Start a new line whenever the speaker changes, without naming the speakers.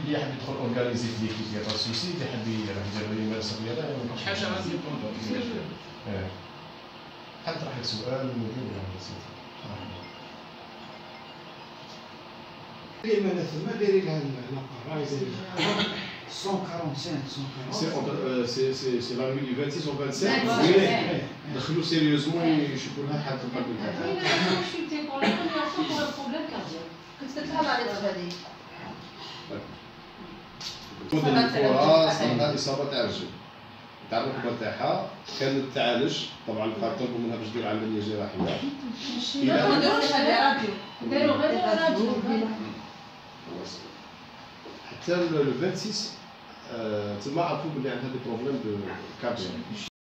اللي حاب يدخل اورغانيزي في ليكيب يا با سوسي، اللي حاب يجرب يمارس الرياضه ما
حاجه غادي يكون
حد طرح لك سؤال مهم ولا نسيت؟
دائما ثم دايرين لها العلاقه 145
سي لا نوي دو 26 و 25 دخلوا سيريوزمون يشوفوا لها حاله القلب بتاعها.
كنت كتلعب على هذيك
الكره صارت اصابه تاع الرجل تاع الركبه تاعها، كانت تعالج طبعا طلبوا منها باش دير عمليه جراحيه. حتى ال 26 تما عرفوا بلي عندها دي بروبليم دو كاردياك.